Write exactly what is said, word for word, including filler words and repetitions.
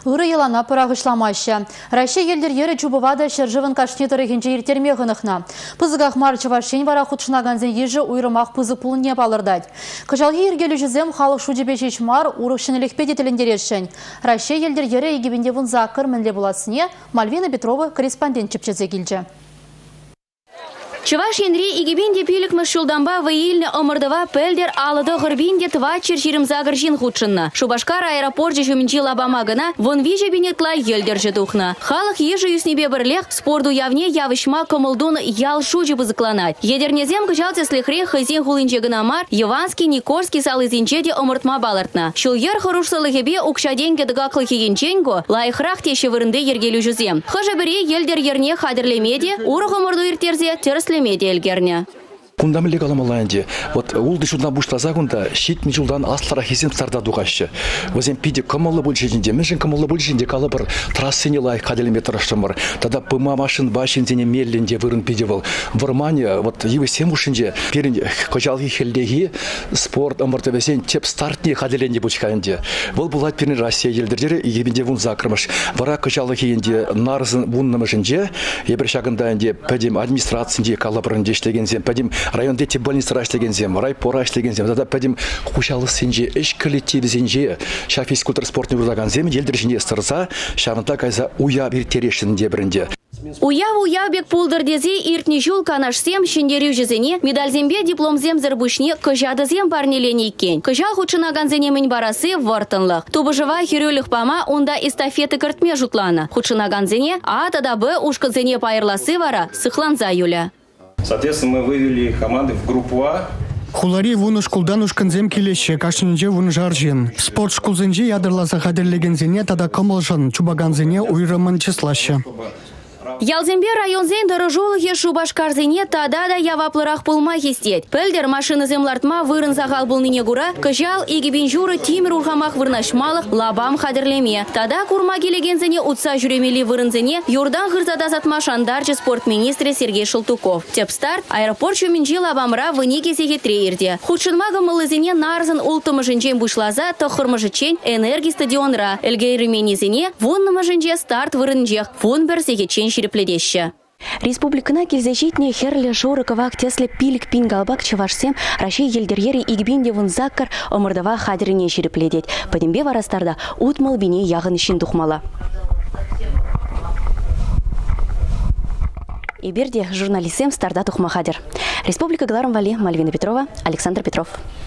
ыры елана пырағышламашы. Россия елдер ері чубывада шыржывын кашне тұрығынче ертерме ғынықна. Пызығақ марчыва шен вара құтшынаганзен ежі ұйрымақ пызық пулын не балырдайды. Кыжалғы ергелі жүзем халық шудебе шешмар урықшынелікпе детіліндерешін. Россия елдер ері егебінде вұн зақыр мінле боласыне Мальвина Петрова корреспондент чіпчезе келді. Чуваш енри игибинде пилік мұшылданба вайылны омырдыва пөлдер алыды ғырбинде твачер жирім загыржин худшынна. Шубашкар аэропорте жүмінчі лабамагына вон вижі бинетла елдер жедухна. Халық ежі юснебе бірлех спорду явне явышма комылдун ял шужы бызыкланат. Едернезем кычалте слехре хызин хулынчегына мар, Еванский, Никорский салызинчеде омыртма балыртна. Шул ер хорушсылыгебе укшаденге дыгаклы хигенченго лайхрах теші вырынды ергелю жүзем. Хыжы бірі елдер ерне хадірлемеде, урық омырду иртерзе терсле медиа элгерне. Кундам легал маланди. Вот улды шудна бушлаза кунда щит мижулдан аслара хизем старда дугаще. Возем пиде камалла большинде, межен камалла большинде калабр трассыне лай каделиметр штамар. Тогда пыма машин башин зене мелленде вырын пидевал. В Романе вот его семушинде перен кожалги хелдеги спорт амортовесен теп стартни каделенде бучканде. Вол булат перен Россия елдердери ебенде вун закрымыш. Вара кожалги енде нарзын вуннамышинде ебір шагындаенде пәдем администрациянде калабрынде иштегензен пәдем район дети больницы раштеген зем, райпо раштеген зем. Тогда пойдем хушалы сенже, эш коллектив сенже, ша физкультура спортный урлаган зем, елдержине сырса, шаванта кайза уя биртерешин дебренде. Уяв уяв бек пулдырдезе иртни жул канашсем шиндерю жезене медальзембе дипломзем зербушне кыжадызем парнелене иккен. Кыжал худшынаганзене мень барасы вартынлық. Тубыжыва хирюлық пама онда эстафеты кыртме жутлана. Худшынаганзене а тада б ушкызене пайырласы вара сыхланза юля. Соответственно, мы вывели команды в группу А. Хулари вуны шкулдан ушканзем келеші, кашынже вуны жаржен. Спорт шкулзенже ядырласа қадірлегензене тада комылжын, чубаганзене уйрымын числашы. Ялзембе районзен дорожолығы Шубашкарзене тада да яваплырах пулма хестет. Пөлдер машины землартма вырын зағал бұлныне гура, кыжал егебен журы тимір урғамақ вырнашмалық лабам қадірлеме. Тада курма келегензене утса жүремели вырынзене юрдан ғырзада затма шандарчы спортминистре Сергей Шылтуков. Теп старт аэропорт шуминчи лабамра вынике зегетре ерде. Худшынмағы мылызене нарзын ултымы жынчен бұшлаза тұқырмы жычен энергии стадионра. Элгейрі менезене вуннымы жынче старт вырынчех. Вун бір зегетчен пледеща. Республикана келзежитне херле жорыковак тесле пилик пингалбак чавашсем Россия елдерьери игбинде вун заккар омырдава хадирине ширепледет. Падембе варастарда утмал бине яғын ішін дұхмала. Иберде журналистем старда тухмахадер. Республика Галарам Вали, Мальвина Петрова, Александр Петров.